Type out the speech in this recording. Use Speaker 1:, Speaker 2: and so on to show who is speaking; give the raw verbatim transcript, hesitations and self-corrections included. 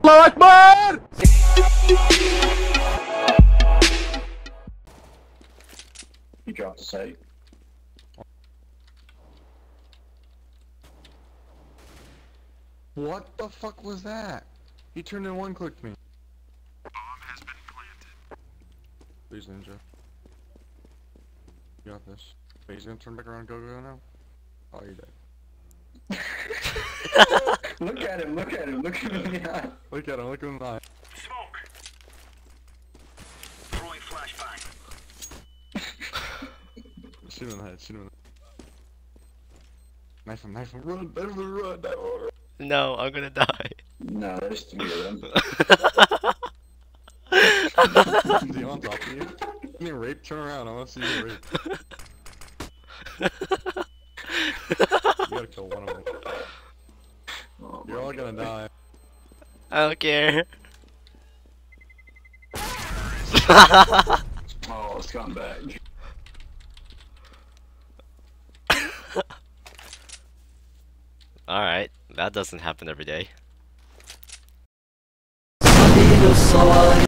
Speaker 1: Allah Akbar!
Speaker 2: He dropped a sight.
Speaker 1: What the fuck was that? He turned and one-clicked me.
Speaker 3: Bomb has been planted.
Speaker 1: Please, Ninja. You got this. Wait, he's gonna turn back around and go go now? Oh, you're dead.
Speaker 2: Look at him, look at him, look at him in the eye.
Speaker 1: Look at him, look at him in the eye.
Speaker 3: Smoke. Throwing flashbang.
Speaker 1: Shoot him in the head, shoot him in the head. Knife him, knife him, run, knife him, run, knife him, run.
Speaker 4: No, I'm gonna die.
Speaker 2: No, there's three of them.
Speaker 1: Is he on top of you? Can you rape? Turn around, I wanna see you rape. You gotta kill one of them.
Speaker 2: Oh,
Speaker 1: You're all gonna die.
Speaker 4: I don't care.
Speaker 2: Oh, scumbag.
Speaker 4: Alright, that doesn't happen every day.